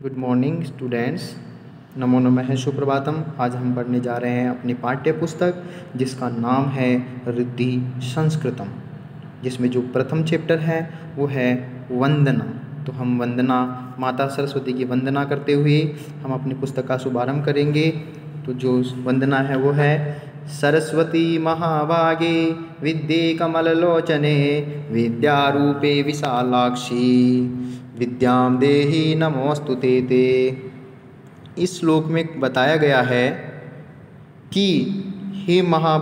Good morning students, नमो नमः, सुप्रभातम। आज हम पढ़ने जा रहे हैं अपनी पाठ्य पुस्तक जिसका नाम है रिद्धि संस्कृतम, जिसमें जो प्रथम चैप्टर है वो है वंदना। तो हम वंदना, माता सरस्वती की वंदना करते हुए हम अपनी पुस्तक का शुभारंभ करेंगे। तो जो वंदना है वो है सरस्वती महाभागे विद्ये कमललोचने विद्यारूपे विशालाक्षी विद्याम देहि नमोस्तुते ते। इस श्लोक में बताया गया है कि हे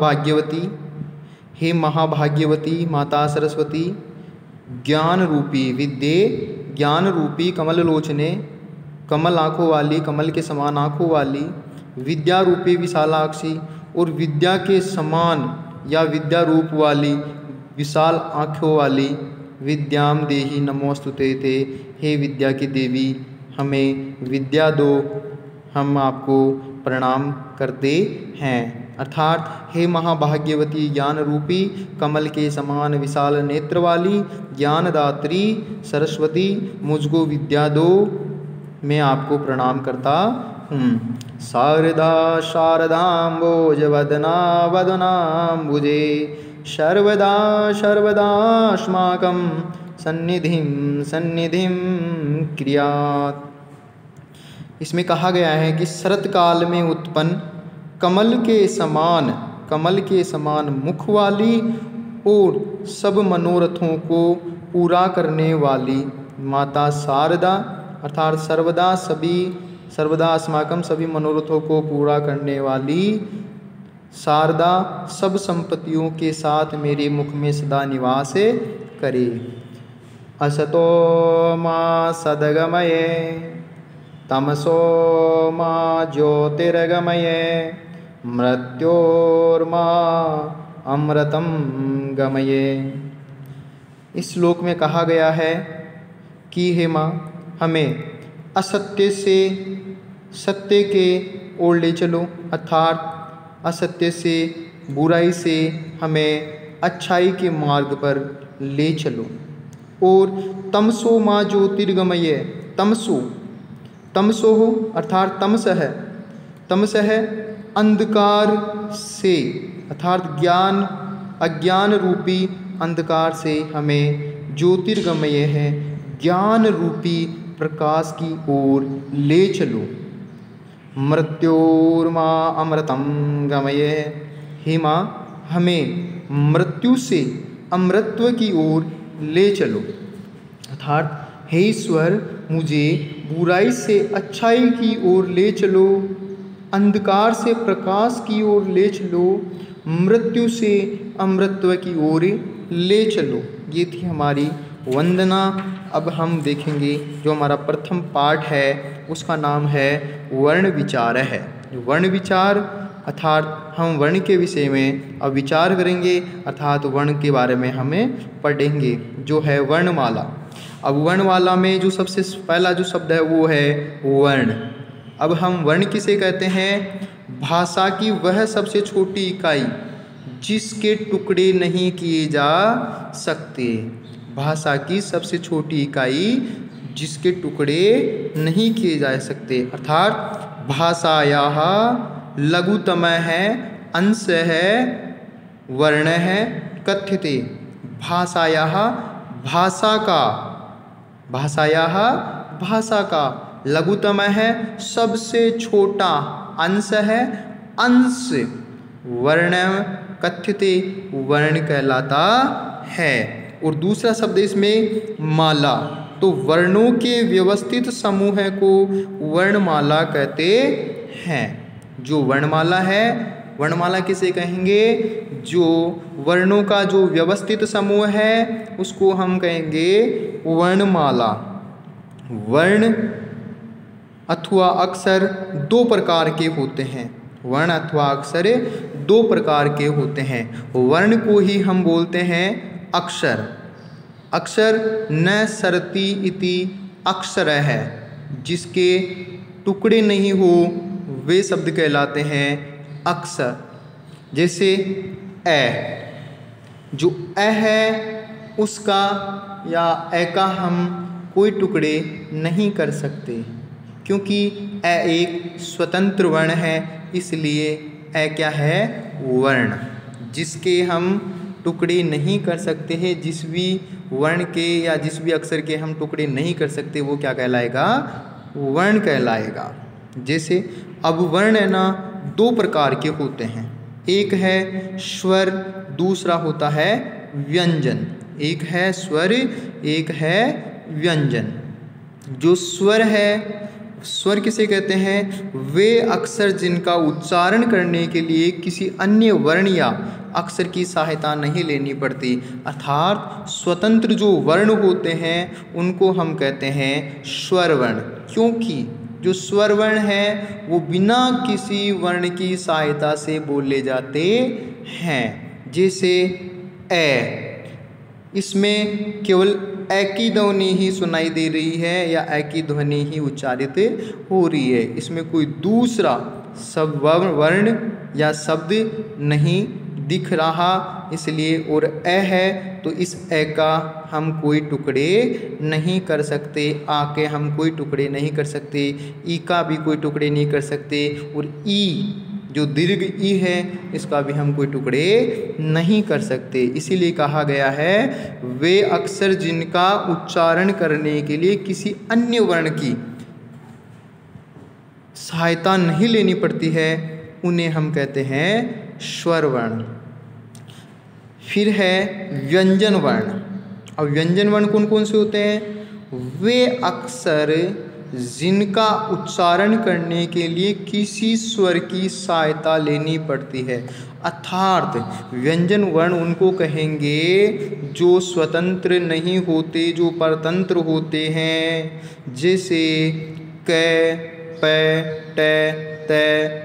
महाभाग्यवती माता सरस्वती, ज्ञान रूपी विद्ये, ज्ञान रूपी कमल लोचने, कमल आँखों वाली, कमल के समान आँखों वाली, विद्या रूपी विशालाक्षी, और विद्या के समान या विद्या रूप वाली विशाल आँखों वाली विद्याम देहि नमोस्तुते ते। हे विद्या की देवी, हमें विद्या दो, हम आपको प्रणाम करते हैं। अर्थात हे महाभाग्यवती, ज्ञान रूपी कमल के समान विशाल नेत्र वाली ज्ञानदात्री सरस्वती, मुझको विद्या दो, मैं आपको प्रणाम करता हूँ। शारदा शारदाम्बोज वदना वदनाम्बुजे सर्वदा सर्वदास्माकं सन्निधिं क्रियात्। इसमें कहा गया है कि शरत काल में उत्पन्न कमल के समान मुख वाली और सब मनोरथों को पूरा करने वाली माता शारदा, अर्थात सर्वदा अस्माकं सभी मनोरथों को पूरा करने वाली शारदा सब संपत्तियों के साथ मेरे मुख में सदा निवास करे। असतो मा सद्गमये तमसो मा ज्योतिर्गमये मृत्योर्मा अमृतं गमये। इस श्लोक में कहा गया है कि हे माँ, हमें असत्य से सत्य के ओर ले चलो, अर्थात असत्य से, बुराई से हमें अच्छाई के मार्ग पर ले चलो। और तमसो माँ ज्योतिर्गमय, तमसो हो अर्थात तमस है अंधकार से, अर्थात अज्ञान रूपी अंधकार से हमें ज्योतिर्गमय है ज्ञान रूपी प्रकाश की ओर ले चलो। मृत्योर्मा अमृतं गमये, हे माँ, हमें मृत्यु से अमृतत्व की ओर ले चलो, अर्थात हे ईश्वर, मुझे बुराई से अच्छाई की ओर ले चलो, अंधकार से प्रकाश की ओर ले चलो, मृत्यु से अमृतत्व की ओर ले चलो। ये थी हमारी वंदना। अब हम देखेंगे जो हमारा प्रथम पाठ है उसका नाम है वर्ण विचार है। वर्ण विचार अर्थात हम वर्ण के विषय में अब विचार करेंगे, अर्थात वर्ण के बारे में हमें पढ़ेंगे, जो है वर्णमाला। अब वर्णमाला में जो सबसे पहला जो शब्द है वो है वर्ण। अब हम वर्ण किसे कहते हैं? भाषा की वह सबसे छोटी इकाई जिसके टुकड़े नहीं किए जा सकते। भाषा की सबसे छोटी इकाई जिसके टुकड़े नहीं किए जा सकते, अर्थात भाषायाः लघुतम है, अंश है, वर्ण है, कथ्यते। भाषायाः भाषा का लघुतम है, सबसे छोटा अंश है, अंश वर्ण कथ्यते, वर्ण कहलाता है। और दूसरा शब्द इसमें माला, तो वर्णों के व्यवस्थित समूह को वर्णमाला कहते हैं। जो वर्णमाला है, वर्णमाला किसे कहेंगे? जो वर्णों का जो व्यवस्थित समूह है उसको हम कहेंगे वर्णमाला। वर्ण अथवा अक्षर दो प्रकार के होते हैं। वर्ण अथवा अक्षर दो प्रकार के होते हैं। वर्ण को ही हम बोलते हैं अक्षर। अक्षर न सरति इति अक्षर है, जिसके टुकड़े नहीं हो वे शब्द कहलाते हैं अक्षर। जैसे ए, जो ए है उसका या ए का हम कोई टुकड़े नहीं कर सकते। क्योंकि ए एक स्वतंत्र वर्ण है, इसलिए ए क्या है, वर्ण जिसके हम टुकड़े नहीं कर सकते हैं। जिस भी वर्ण के या जिस भी अक्षर के हम टुकड़े नहीं कर सकते वो क्या कहलाएगा, वर्ण कहलाएगा। जैसे अब वर्ण है ना, दो प्रकार के होते हैं, एक है स्वर, दूसरा होता है व्यंजन। एक है स्वर, एक है व्यंजन। जो स्वर है, स्वर किसे कहते हैं, वे अक्षर जिनका उच्चारण करने के लिए किसी अन्य वर्ण या अक्षर की सहायता नहीं लेनी पड़ती, अर्थात स्वतंत्र जो वर्ण होते हैं उनको हम कहते हैं स्वर वर्ण। क्योंकि जो स्वर वर्ण है वो बिना किसी वर्ण की सहायता से बोले जाते हैं। जैसे ए, इसमें केवल ए की ध्वनि ही सुनाई दे रही है या ए की ध्वनि ही उच्चारित हो रही है, इसमें कोई दूसरा सब वर्ण या शब्द नहीं दिख रहा, इसलिए और ए है तो इस ए का हम कोई टुकड़े नहीं कर सकते, आ के हम कोई टुकड़े नहीं कर सकते, ई का भी कोई टुकड़े नहीं कर सकते, और ई जो दीर्घ ई है इसका भी हम कोई टुकड़े नहीं कर सकते। इसीलिए कहा गया है वे अक्षर जिनका उच्चारण करने के लिए किसी अन्य वर्ण की सहायता नहीं लेनी पड़ती है उन्हें हम कहते हैं स्वर वर्ण। फिर है व्यंजन वर्ण। अब व्यंजन वर्ण कौन कौन से होते हैं, वे अक्षर जिनका उच्चारण करने के लिए किसी स्वर की सहायता लेनी पड़ती है, अर्थात व्यंजन वर्ण उनको कहेंगे जो स्वतंत्र नहीं होते, जो परतंत्र होते हैं। जैसे क, प, ट, त,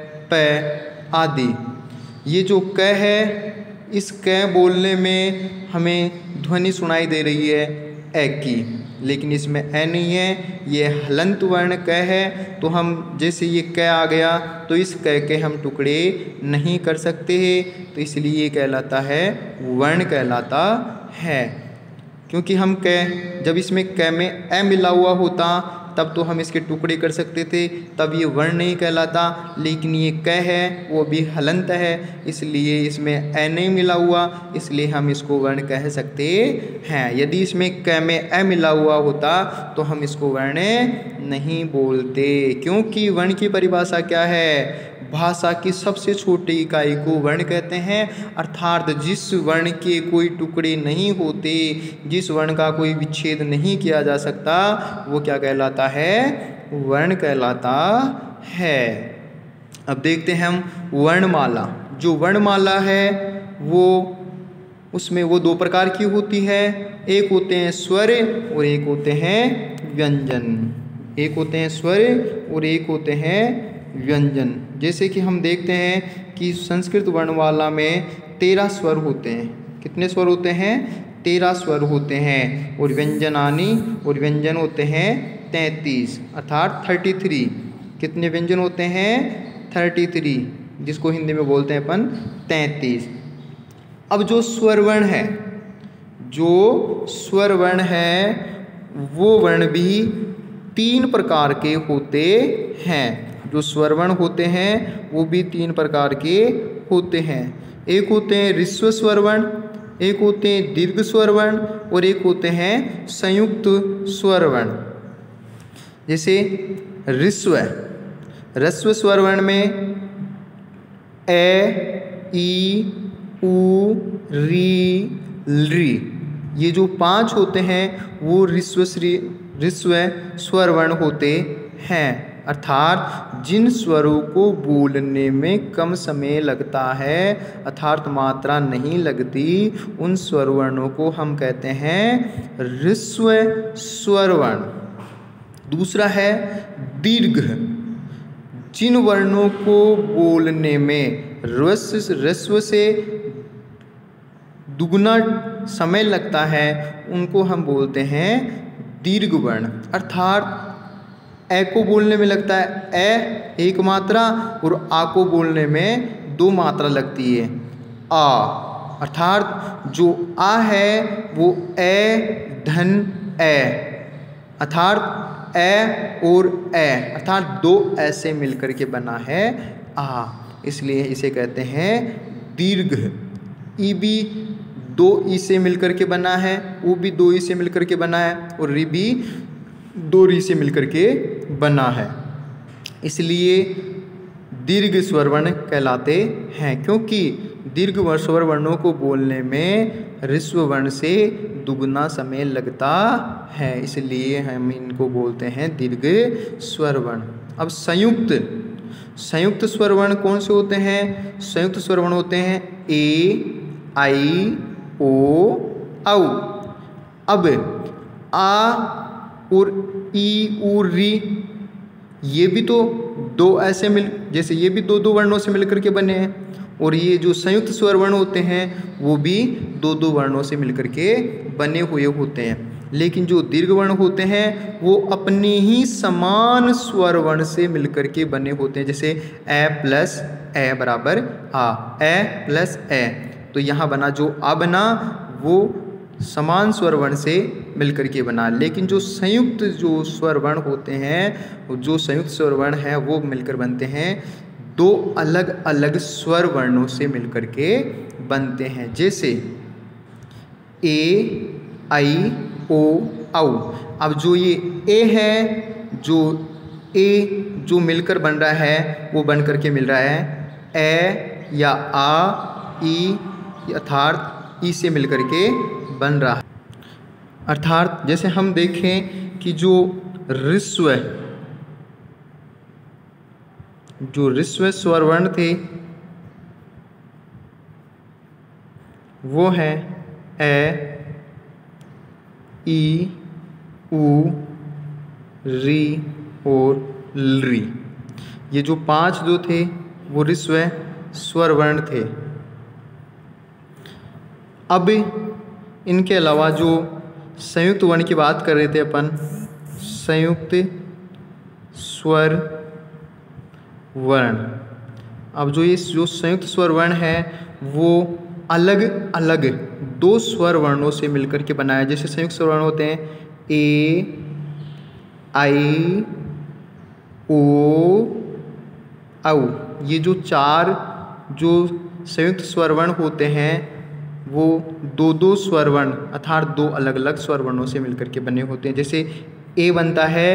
प आदि। ये जो क है, इस क बोलने में हमें ध्वनि सुनाई दे रही है ए की, लेकिन इसमें ए नहीं है, ये हलंत वर्ण क है। तो हम जैसे ये क आ गया तो इस क के हम टुकड़े नहीं कर सकते हैं, तो इसलिए ये कहलाता है वर्ण कहलाता है। क्योंकि हम क, जब इसमें क में ए मिला हुआ होता तब तो हम इसके टुकड़े कर सकते थे, तब ये वर्ण नहीं कहलाता। लेकिन ये क है वो भी हलंत है, इसलिए इसमें ए नहीं मिला हुआ, इसलिए हम इसको वर्ण कह सकते हैं। यदि इसमें क में ए मिला हुआ होता तो हम इसको वर्ण नहीं बोलते, क्योंकि वर्ण की परिभाषा क्या है, भाषा की सबसे छोटी इकाई को वर्ण कहते हैं। अर्थात जिस वर्ण के कोई टुकड़े नहीं होते, जिस वर्ण का कोई विच्छेद नहीं किया जा सकता, वो क्या कहलाता है, वर्ण कहलाता है। अब देखते हैं हम वर्णमाला। जो वर्णमाला है वो उसमें वो दो प्रकार की होती है, एक होते हैं स्वर और एक होते हैं व्यंजन। एक होते हैं स्वर और एक होते हैं व्यंजन। जैसे कि हम देखते हैं कि संस्कृत वर्णमाला में 13 स्वर होते हैं। कितने स्वर होते हैं, 13 स्वर होते हैं। और व्यंजनानी और व्यंजन होते हैं 33, अर्थात 33। कितने व्यंजन होते हैं, 33, जिसको हिंदी में बोलते हैं अपन 33। अब जो स्वर वर्ण है, जो स्वर वर्ण है वो वर्ण भी 3 प्रकार के होते हैं। जो स्वर वर्ण होते हैं वो भी 3 प्रकार के होते हैं। एक होते हैं ह्रस्व स्वर वर्ण, एक होते हैं दीर्घ स्वर वर्ण और एक होते हैं संयुक्त स्वर वर्ण। जैसे ह्रस्व स्वर वर्ण में ए, ई, उ, री, ली, ये जो 5 होते हैं वो ह्रस्व स्वर वर्ण होते हैं। अर्थात जिन स्वरों को बोलने में कम समय लगता है, अर्थात मात्रा नहीं लगती, उन स्वर वर्णों को हम कहते हैं ह्रस्व स्वर वर्ण। दूसरा है दीर्घ। जिन वर्णों को बोलने में ह्रस्व से दुगुना समय लगता है उनको हम बोलते हैं दीर्घ वर्ण। अर्थात ए को बोलने में लगता है ए 1 मात्रा और आ को बोलने में 2 मात्रा लगती है आ। अर्थात जो आ है वो ए धन ए, अर्थात ए और ए अर्थात दो ऐसे मिलकर के बना है आ, इसलिए इसे कहते हैं दीर्घ। ई भी दो ई से मिलकर के बना है, ऊ भी दो ई से मिलकर के बना है और री भी दो री से मिलकर के बना है, इसलिए दीर्घ स्वर वर्ण कहलाते हैं। क्योंकि दीर्घ स्वर वर्णों को बोलने में ह्रस्व वर्ण से दुगना समय लगता है, इसलिए हम इनको बोलते हैं दीर्घ स्वर वर्ण। अब संयुक्त स्वर वर्ण कौन से होते हैं? संयुक्त स्वर वर्ण होते हैं ए, आई, ओ, औ। अब आ और ई, ऊ, री ये भी तो दो ऐसे जैसे ये भी दो दो वर्णों से मिलकर के बने हैं, और ये जो संयुक्त स्वर वर्ण होते हैं वो भी दो दो वर्णों से मिलकर के बने हुए होते हैं। लेकिन जो दीर्घ वर्ण होते हैं वो अपने ही समान स्वर वर्ण से मिलकर के बने होते हैं, जैसे ए प्लस ए बराबर आ, ए प्लस ए। तो यहाँ बना जो आ बना वो समान स्वर वर्ण से मिलकर के बना। लेकिन जो संयुक्त जो स्वर वर्ण होते हैं, जो संयुक्त स्वर वर्ण है वो मिलकर बनते हैं दो अलग अलग स्वर वर्णों से मिलकर के बनते हैं, जैसे ए, आई, ओ, औ। अब जो ये ए है, जो मिलकर बन रहा है वो बन करके मिल रहा है ए या आ, ई अर्थात ई से मिलकर के बन रहा है। अर्थात जैसे हम देखें कि जो ऋस्व स्वर वर्ण थे वो है ए, ई, ऊ, री और ली। ये जो पांच जो थे वो ऋस्व स्वर वर्ण थे। अब इनके अलावा जो संयुक्त वर्ण की बात कर रहे थे अपन, संयुक्त स्वर वर्ण। अब जो संयुक्त स्वर वर्ण है वो अलग अलग दो स्वर वर्णों से मिलकर के बनाया। जैसे संयुक्त स्वर वर्ण होते हैं ए, आई, ओ, औ। ये जो चार जो संयुक्त स्वर वर्ण होते हैं वो दो दो स्वर वर्ण अर्थात दो अलग अलग स्वर वर्णों से मिलकर के बने होते हैं। जैसे ए बनता है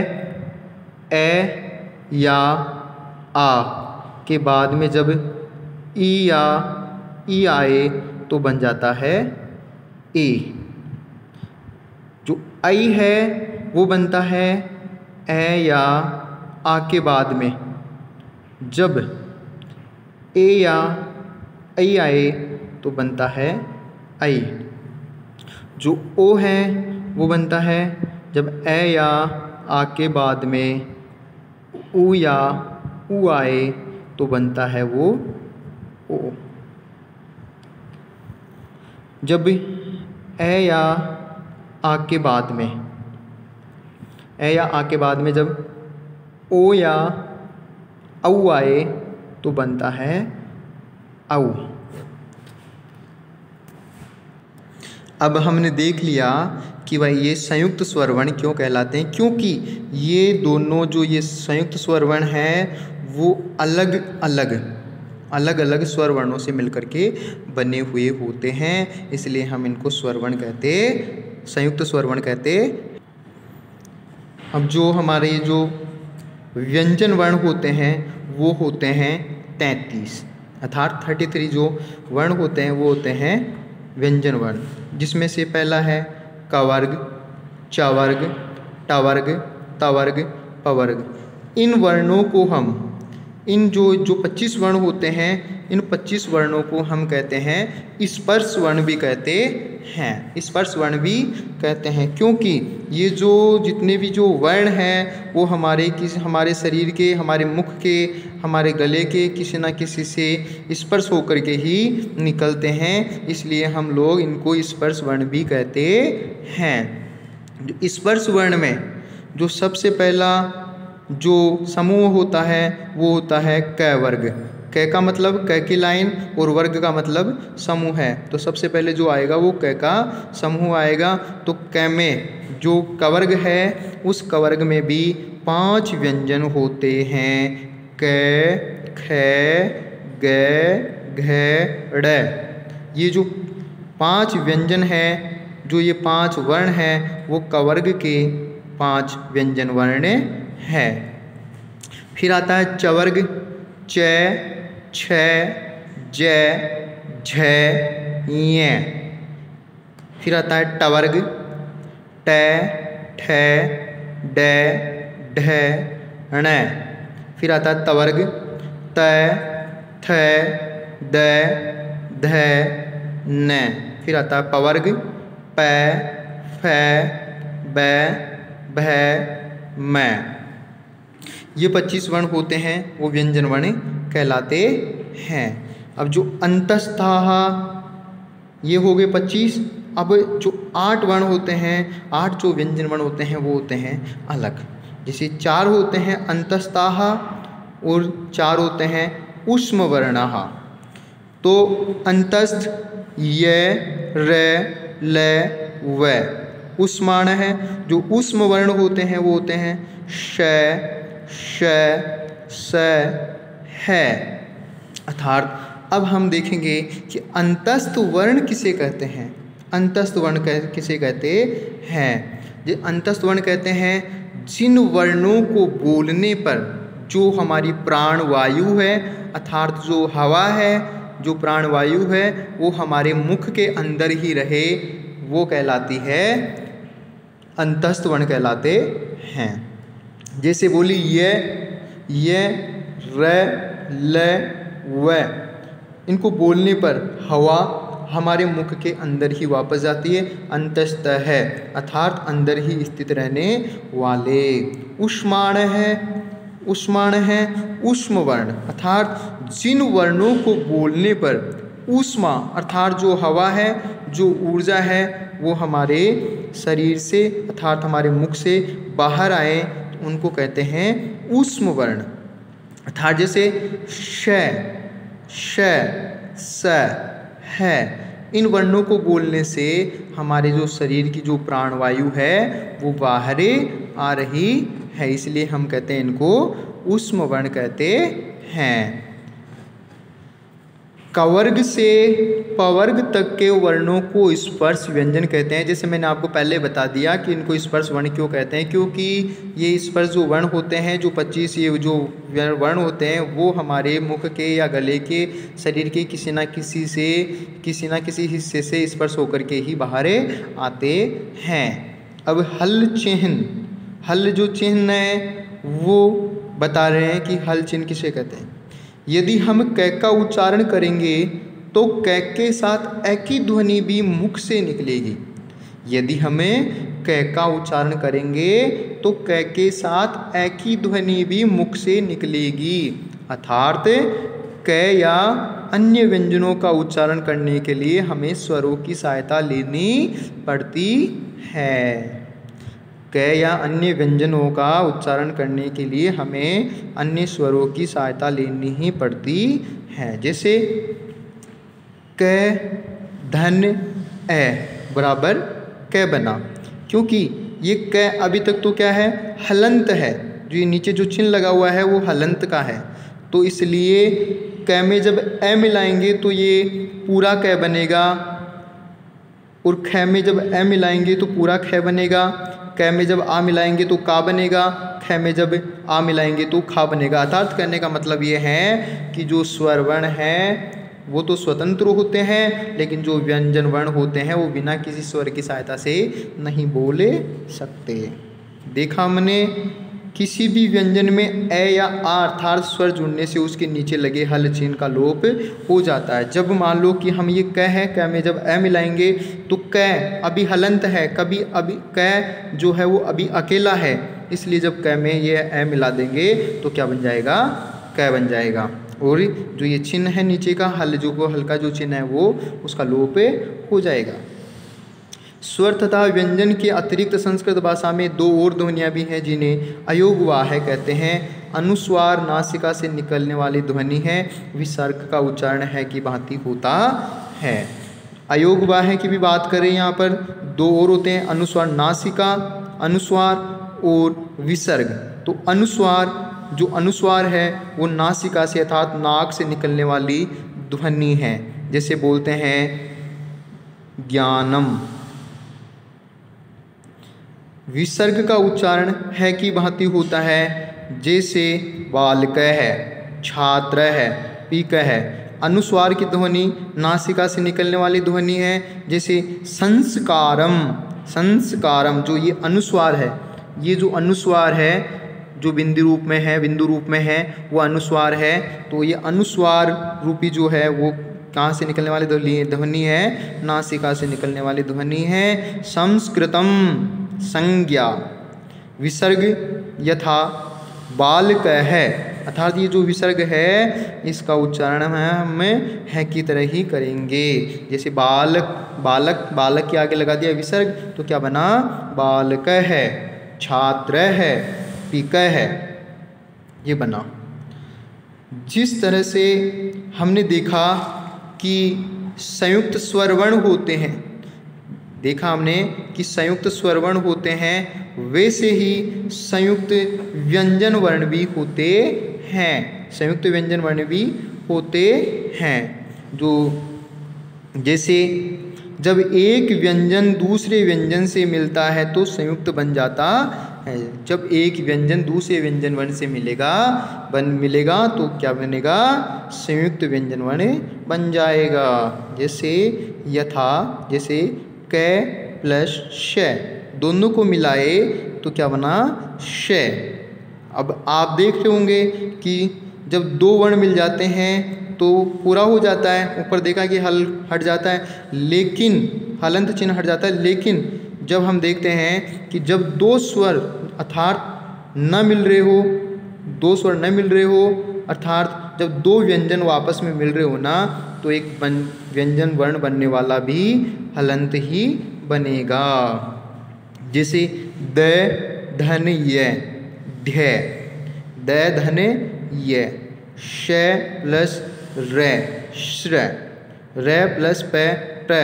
ए या आ के बाद में जब ई या ई आए तो बन जाता है ए। जो आई है वो बनता है ए या आ के बाद में जब ए या आई आए तो बनता है आई। जो ओ है वो बनता है जब ए या आ के बाद में ऊ या ऊ आए तो बनता है वो ओ। जब ए या आ के बाद में जब ओ या औ आए तो बनता है औ। अब हमने देख लिया कि भाई ये संयुक्त स्वर वर्ण क्यों कहलाते हैं, क्योंकि ये दोनों जो ये संयुक्त स्वर वर्ण हैं वो अलग अलग स्वर वर्णों से मिलकर के बने हुए होते हैं, इसलिए हम इनको स्वर वर्ण कहते, संयुक्त स्वर वर्ण कहते। अब जो हमारे जो व्यंजन वर्ण होते हैं वो होते हैं 33 अर्थात 33 जो वर्ण होते हैं वो होते हैं व्यंजन वर्ण, जिसमें से पहला है क वर्ग, च वर्ग, ट वर्ग, त वर्ग, प वर्ग। इन वर्णों को हम इन जो 25 वर्ण होते हैं इन 25 वर्णों को हम कहते हैं स्पर्श वर्ण भी कहते हैं, स्पर्श वर्ण भी कहते हैं, क्योंकि ये जो जितने भी जो वर्ण हैं वो हमारे शरीर के, हमारे मुख के, हमारे गले के किसी न किसी से स्पर्श होकर के ही निकलते हैं, इसलिए हम लोग इनको स्पर्श वर्ण भी कहते हैं। स्पर्श वर्ण में जो सबसे पहला जो समूह होता है वो होता है क वर्ग। कै का मतलब कै की लाइन और वर्ग का मतलब समूह है, तो सबसे पहले जो आएगा वो कै का समूह आएगा। तो कै में जो कवर्ग है उस कवर्ग में भी 5 व्यंजन होते हैं, कै, खे, गे, घे, ड़े। ये जो 5 व्यंजन है, जो ये 5 वर्ण हैं, वो कवर्ग के 5 व्यंजन वर्ण है। फिर आता है चवर्ग, च, छ, ज, झ, ञ। फिर आता है टवर्ग, ट, ठ, ड, ढ, ण। फिर आता है तवर्ग, त, थ, द, ध, न। फिर आता है पवर्ग, प, फ, ब, भ, म। ये 25 वर्ण होते हैं, वो व्यंजन वर्ण कहलाते हैं। अब जो अंतस्ताः, ये हो गए 25। अब जो 8 वर्ण होते हैं, 8 जो व्यंजन वर्ण होते हैं वो होते हैं अलग। जैसे 4 होते हैं अंतस्ताः और 4 होते हैं ऊष्म वर्णाः। तो अंतस्थ य, र, ल, व ऊष्माण है। जो ऊष्म वर्ण होते हैं वो होते हैं श, श, स, है। अर्थात अब हम देखेंगे कि अंतस्थ वर्ण किसे कहते हैं। अंतस्थ वर्ण किसे कहते हैं? जो अंतस्थ वर्ण कहते हैं जिन वर्णों को बोलने पर जो हमारी प्राण वायु है, अर्थात जो हवा है, जो प्राण वायु है, वो हमारे मुख के अंदर ही रहे, वो कहलाती है अंतस्थ वर्ण कहलाते हैं। जैसे बोली य, र, ल, व। इनको बोलने पर हवा हमारे मुख के अंदर ही वापस जाती है, अंतस्थ है, अर्थात अंदर ही स्थित रहने वाले। ऊष्माण है, ऊष्माण है ऊष्म वर्ण, अर्थात जिन वर्णों को बोलने पर ऊष्मा अर्थात जो हवा है, जो ऊर्जा है, वो हमारे शरीर से अर्थात हमारे मुख से बाहर आए, तो उनको कहते हैं ऊष्म वर्ण। अर्थात जैसे श, श, स, है, इन वर्णों को बोलने से हमारे जो शरीर की जो प्राणवायु है वो बाहर आ रही है, इसलिए हम कहते हैं इनको ऊष्म वर्ण कहते हैं। कवर्ग से पवर्ग तक के वर्णों को स्पर्श व्यंजन कहते हैं। जैसे मैंने आपको पहले बता दिया कि इनको स्पर्श वर्ण क्यों कहते हैं, क्योंकि ये स्पर्श जो वर्ण होते हैं, जो 25 ये जो वर्ण होते हैं, वो हमारे मुख के या गले के शरीर के किसी ना किसी हिस्से से स्पर्श होकर के ही बाहर आते हैं। अब हल चिन्ह, हल जो चिन्ह है वो बता रहे हैं कि हल चिन्ह किसे कहते हैं। यदि हम कै का उच्चारण करेंगे तो कै के साथ ए की ध्वनि भी मुख से निकलेगी। यदि हमें कै का उच्चारण करेंगे तो कै के साथ ए की ध्वनि भी मुख से निकलेगी, अर्थात कै या अन्य व्यंजनों का उच्चारण करने के लिए हमें स्वरों की सहायता लेनी पड़ती है। कै या अन्य व्यंजनों का उच्चारण करने के लिए हमें अन्य स्वरों की सहायता लेनी ही पड़ती है। जैसे कै धन ए बराबर कै बना, क्योंकि ये कै अभी तक तो क्या है, हलंत है। जो ये नीचे जो चिन्ह लगा हुआ है वो हलंत का है, तो इसलिए कै में जब ए मिलाएंगे तो ये पूरा कै बनेगा, और ख में जब ए मिलाएंगे तो पूरा ख बनेगा। कै में जब आ मिलाएंगे तो का बनेगा, ख में जब आ मिलाएंगे तो खा बनेगा। अर्थात कहने का मतलब ये है कि जो स्वर वर्ण हैं वो तो स्वतंत्र होते हैं, लेकिन जो व्यंजन वर्ण होते हैं वो बिना किसी स्वर की सहायता से नहीं बोले सकते। देखा हमने किसी भी व्यंजन में ए या आ अर्थात स्वर जुड़ने से उसके नीचे लगे हल चिन्ह का लोप हो जाता है। जब मान लो कि हम ये कै है, कै में जब ए मिलाएंगे तो कै अभी हलंत है, कभी अभी कै जो है वो अभी अकेला है, इसलिए जब कै में ये ए मिला देंगे तो क्या बन जाएगा, कै बन जाएगा। और जो ये चिन्ह है नीचे का हल जो को हल्का जो चिन्ह है वो उसका लोप हो जाएगा। स्वर तथा व्यंजन के अतिरिक्त संस्कृत भाषा में 2 और ध्वनियाँ भी हैं जिन्हें अयोगवाह कहते हैं। अनुस्वार नासिका से निकलने वाली ध्वनि है। विसर्ग का उच्चारण है की भांति होता है। अयोग वाहे की भी बात करें, यहाँ पर दो और होते हैं, अनुस्वार नासिका अनुस्वार और विसर्ग। तो अनुस्वार, जो अनुस्वार है वो नासिका से अर्थात नाक से निकलने वाली ध्वनि है। जैसे बोलते हैं ज्ञानम। विसर्ग का उच्चारण है की भांति होता है, जैसे बालक है, छात्र है, पीक है। अनुस्वार की ध्वनि नासिका से निकलने वाली ध्वनि है, जैसे संस्कारम। संस्कारम जो ये अनुस्वार है, ये जो अनुस्वार है जो बिंदु रूप में है, बिंदु रूप में है, वो अनुस्वार है। तो ये अनुस्वार रूपी जो है वो कहाँ से निकलने वाली ध्वनि है? नासिका से निकलने वाली ध्वनि है। संस्कृतम संज्ञा। विसर्ग यथा बालक है, अर्थात ये जो विसर्ग है इसका उच्चारण हमें है की तरह ही करेंगे। जैसे बालक, बालक, बालक के आगे लगा दिया विसर्ग तो क्या बना? बालक है, छात्र है, पीक है, ये बना। जिस तरह से हमने देखा कि संयुक्त स्वरवर्ण होते हैं, देखा हमने कि संयुक्त स्वरवर्ण होते हैं, वैसे ही संयुक्त व्यंजन वर्ण भी होते हैं। संयुक्त व्यंजन वर्ण भी होते हैं। जो जैसे जब एक व्यंजन दूसरे व्यंजन से मिलता है तो संयुक्त बन जाता है। जब एक व्यंजन दूसरे व्यंजन वर्ण से मिलेगा तो क्या बनेगा? संयुक्त व्यंजन वर्ण बन जाएगा। जैसे यथा, जैसे क प्लस श, दोनों को मिलाए तो क्या बना? श। अब आप देख रहे होंगे कि जब दो वर्ण मिल जाते हैं तो पूरा हो जाता है। ऊपर देखा कि हल हट जाता है, लेकिन हलंत चिन्ह हट जाता है। लेकिन जब हम देखते हैं कि जब दो स्वर अर्थात न मिल रहे हो, दो स्वर न मिल रहे हो, अर्थात जब दो व्यंजन आपस में मिल रहे हो ना, तो एक व्यंजन वर्ण बनने वाला भी हलंत ही बनेगा। जैसे द धन य, ढ, द धन य, श प्लस र, श्र, र प्लस प, ट,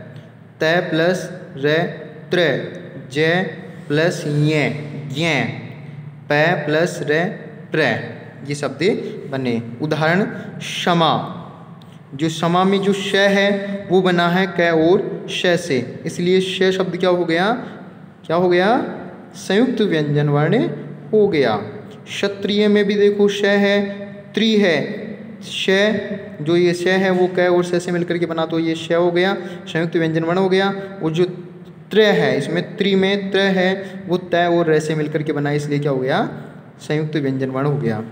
त प्लस र, त्र, ज प्लस य, ज्ञ, प प्लस र, प्र, ये शब्द बने। उदाहरण क्षमा। जो क्षमा में जो श है वो बना है क और श से, इसलिए श शब्द क्या हो गया? क्या हो गया? संयुक्त व्यंजन वर्ण हो गया। क्षत्रिय में भी देखो श है, त्रि है, श, जो ये श है वो क और श से मिलकर के बना तो ये श हो गया, संयुक्त व्यंजन वर्ण हो गया। और जो त्र है, इसमें त्रि में त्र है वो त और र से मिलकर के बना, इसलिए क्या हो गया? संयुक्त व्यंजन वर्ण हो गया।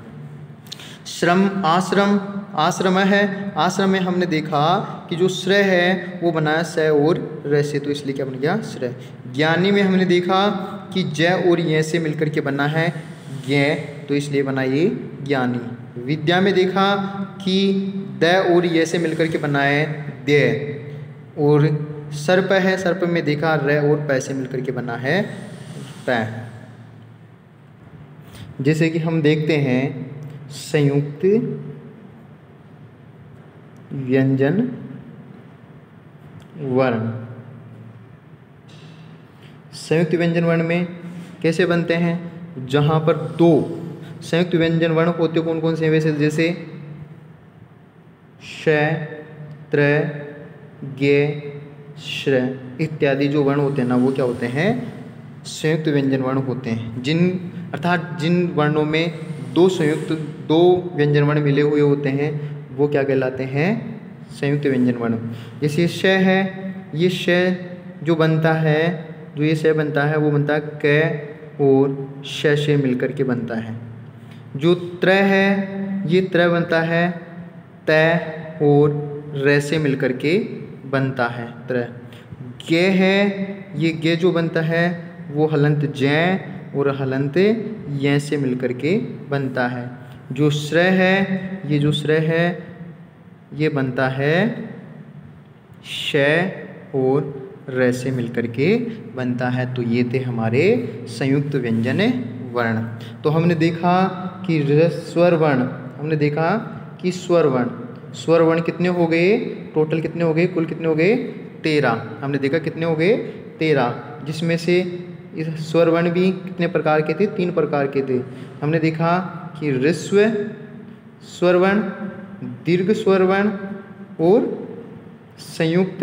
श्रम, आश्रम, आश्रम है, आश्रम में हमने देखा कि जो श्रय है वो बना है स और र से, तो इसलिए क्या बन गया? श्रय। ज्ञानी में हमने देखा कि ज और य से मिलकर के बना है ज्ञ, तो इसलिए बना ये ज्ञानी। विद्या में देखा कि द और य से मिलकर के बना है द्य। और सर्प है, सर्प में देखा र और प से मिलकर के बना है प। जैसे कि हम देखते हैं संयुक्त व्यंजन वर्ण। संयुक्त व्यंजन वर्ण में कैसे बनते हैं? जहाँ पर दो संयुक्त व्यंजन वर्ण होते कौन कौन से हैं? वैसे जैसे श, त्र, ज्ञ, श्र इत्यादि जो वर्ण होते हैं ना, वो क्या होते हैं? संयुक्त व्यंजन वर्ण होते हैं। अर्थात जिन वर्णों में दो व्यंजन वर्ण मिले हुए होते हैं वो क्या कहलाते हैं? संयुक्त व्यंजन वर्ण। जैसे श है, ये श जो बनता है, जो ये श बनता है वो बनता है क और श से मिलकर के बनता है। जो त्र है, ये त्र बनता है त और र से मिलकर के बनता है त्र। ज्ञ है, ये ज्ञ जो बनता है वो हलंत ज और हलंत य से मिलकर के बनता है। जो श्रय है, ये जो श्रय है ये बनता है श और र से मिलकर के बनता है। तो ये थे हमारे संयुक्त व्यंजन वर्ण। तो हमने देखा कि स्वर वर्ण, हमने देखा कि स्वर वर्ण कितने हो गए, टोटल कितने हो गए, कुल कितने हो गए, 13। हमने देखा कितने हो गए, 13, जिसमें से इस स्वर वर्ण भी कितने प्रकार के थे, 3 प्रकार के थे। हमने देखा कि ह्रस्व स्वर वर्ण, दीर्घ स्वर वर्ण और संयुक्त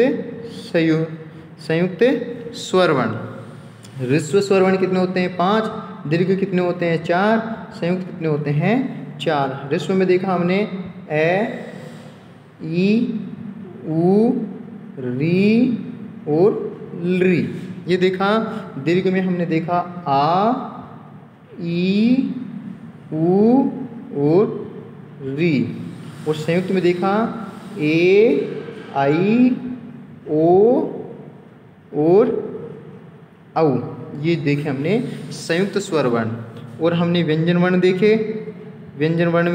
स्वर वर्ण। ह्रस्व स्वर वर्ण कितने होते हैं, 5, दीर्घ कितने होते हैं, 4, संयुक्त कितने होते हैं, 4। ह्रस्व में देखा हमने ए, ई, ऊ, री और ली, ये देखा। दीर्घ में हमने देखा आ, ई, ऊ और री। और संयुक्त में देखा ए, आई, ओ और औ। ये देखे हमने संयुक्त स्वर वर्ण। और हमने व्यंजन वर्ण देखे। व्यंजन वर्ण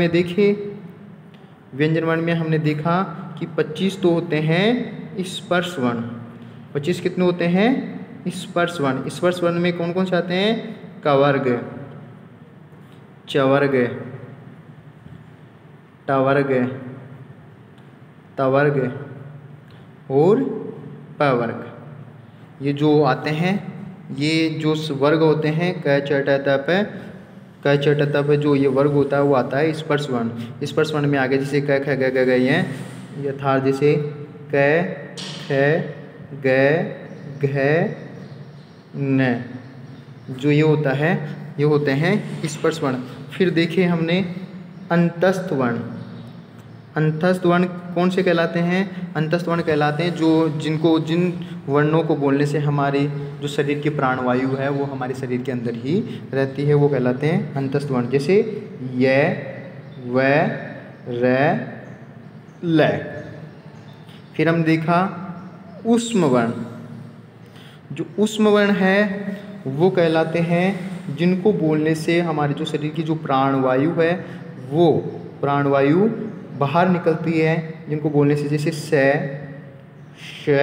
में हमने देखा कि 25 तो होते हैं स्पर्श वर्ण। 25 कितने होते हैं, स्पर्श वर्ण। स्पर्श वर्ण में कौन कौन से आते हैं, कवर्ग, चवर्ग, टवर्ग, तवर्ग और पवर्ग। ये जो आते हैं, ये जो वर्ग होते हैं, क च ट त प, क च ट त प, जो ये वर्ग होता है वो आता है स्पर्श वर्ण। स्पर्श वर्ण में आगे जैसे क ख ग घ हैं, यथार्थ जैसे क ख ग घ न, जो ये होता है, ये होते हैं स्पर्श वर्ण। फिर देखे हमने अंतस्थ वर्ण। अंतस्थ वर्ण कौन से कहलाते हैं, अंतस्थ वर्ण कहलाते हैं जिन वर्णों को बोलने से हमारे जो शरीर की प्राणवायु है वो हमारे शरीर के अंदर ही रहती है, वो कहलाते हैं अंतस्थ वर्ण। जैसे य, व, र, ल। फिर हम देखा ऊष्म वर्ण। जो ऊष्म वर्ण है वो कहलाते हैं जिनको बोलने से हमारे जो शरीर की जो प्राणवायु है वो प्राणवायु बाहर निकलती है, जिनको बोलने से, जैसे स, श,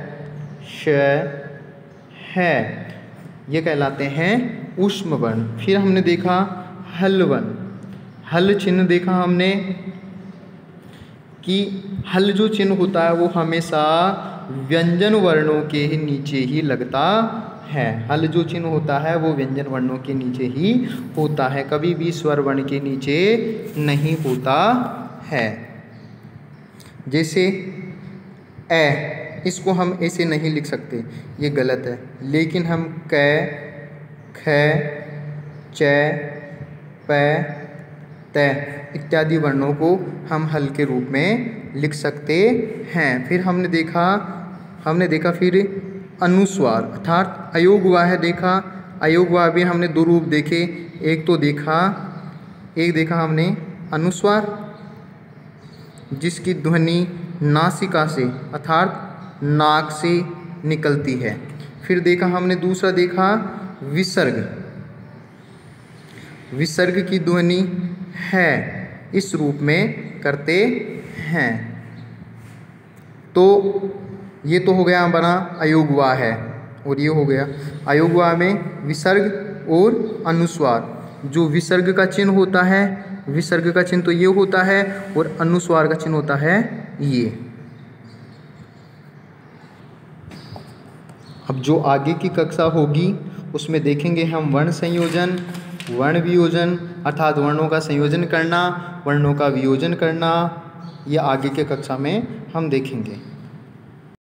है, ये कहलाते हैं ऊष्म वर्ण। फिर हमने देखा हल वर्ण। हल चिन्ह देखा हमने कि हल जो चिन्ह होता है वो हमेशा व्यंजन वर्णों के नीचे ही लगता है। हल जो चिन्ह होता है वो व्यंजन वर्णों के नीचे ही होता है, कभी भी स्वर वर्ण के नीचे नहीं होता है। जैसे ए, इसको हम ऐसे नहीं लिख सकते, ये गलत है, लेकिन हम क, ख, च, प, त इत्यादि वर्णों को हम हल के रूप में लिख सकते हैं। फिर हमने देखा फिर अनुस्वार अर्थात अयोगवाह देखा। अयोगवाह भी हमने 2 रूप देखे। एक देखा हमने अनुस्वार, जिसकी ध्वनि नासिका से अर्थात नाक से निकलती है। फिर देखा हमने दूसरा देखा विसर्ग। विसर्ग की ध्वनि है इस रूप में करते हैं। तो ये तो हो गया हमारा अयोगवाह है, और ये हो गया अयोगवाह में विसर्ग और अनुस्वार। जो विसर्ग का चिन्ह होता है, विसर्ग का चिन्ह तो ये होता है, और अनुस्वार का चिन्ह होता है ये। अब जो आगे की कक्षा होगी उसमें देखेंगे हम वर्ण संयोजन, वर्ण वियोजन अर्थात वर्णों का संयोजन करना, वर्णों का वियोजन करना। ये आगे के कक्षा में हम देखेंगे।